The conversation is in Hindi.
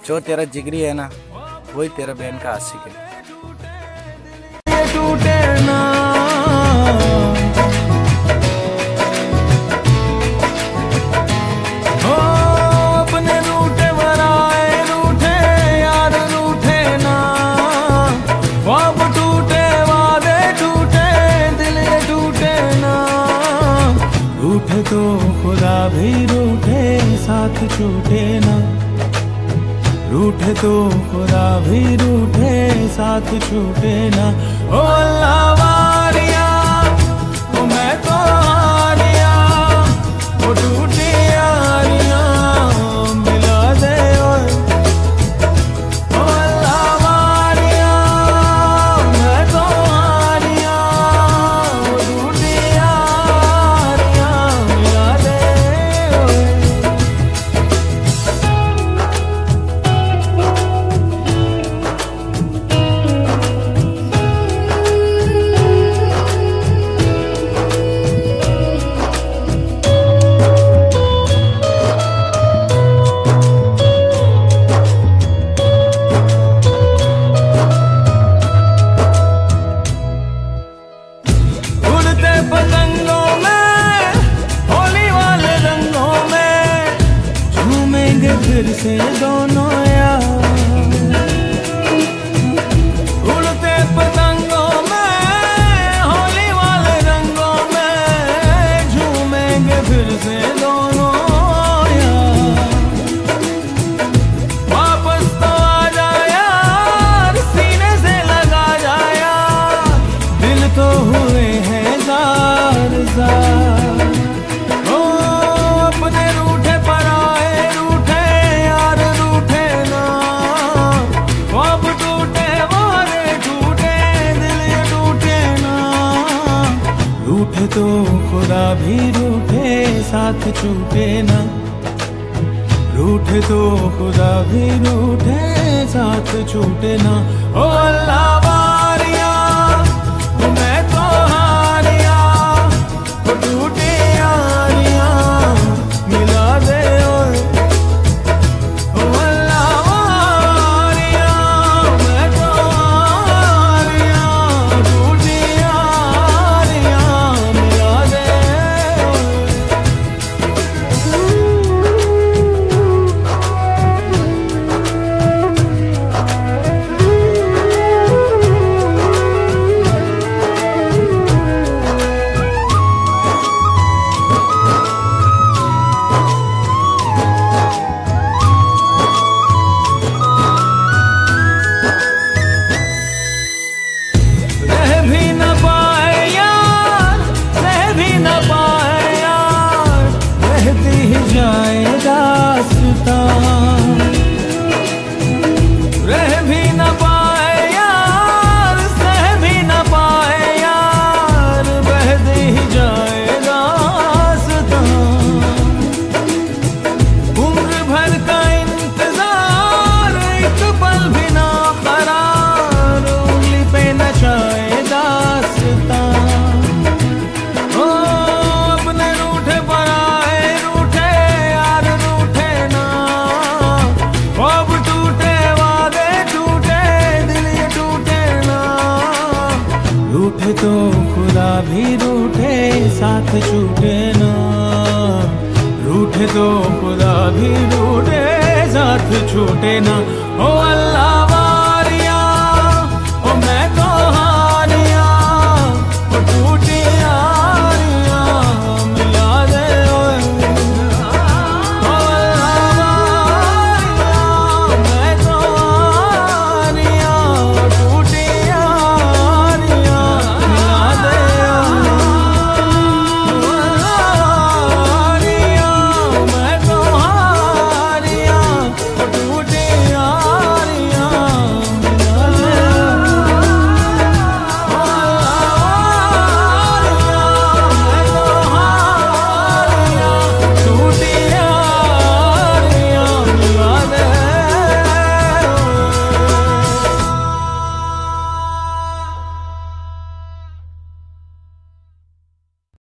जो तेरा जिगरी है ना, वही तेरा बहन का आशिक है। टूटे ना हो अपने रूठे बनाए, रूठे यार रूठे ना, ख्वाब टूटे वादे टूटे दिल ये टूटे ना, रूठे तो खुदा भी रूठे साथ छूटे ना, रूठे तो खुदा भी रूठे साथ छूटे ना। ओ अल्लाह वारिया ओ मैं तो हारिया, ओ टूटी यारियां मिला दे ओए, ओ अल्लाह वारिया मैं तो हारिया, ओ टूटी यारियां मिला दे ओए। पतंगों में होली वाले रंगों में झूमेंगे फिर से दोनों यार, उड़ते पतंगों में होली वाले रंगों में झूमेंगे फिर से दोनों यार, वापस तो आ जा यार सीने से लगा जा यार, दिल तो हुए हैं ओ अपने रूठे पराए रूठे यार रूठे ना, ख्वाब टूटे वादे टूटे दिल ये टूटे ना, रूठे तो खुदा भी रूठे साथ छूटे ना, रूठे तो खुदा भी रूठे साथ छूटे ना। ओ अल्लाह वारिया ओ मैं तो हारिया, ओ टूटी यारियां मिला दे ओए, ओ अल्लाह वारिया मैं तो हारिया, टूटी यारियां मिला दे रह भी न पाए यार, सह भी न पाए यार, बहती ही जाए दास्तां, उम्र भर का इंतजार एक पल भी ना करार, उंगली पे नचाए दास्तां, ओ अपने रूठे पराए रूठे यार रूठे ना, ख्वाब टूटे वादे टूटे दिल ये टूटे ना, रूठे तो खुदा भी रूठे साथ छूटे ना, रूठे तो खुदा भी रूठे साथ छूटे ना। ओ अल्लाह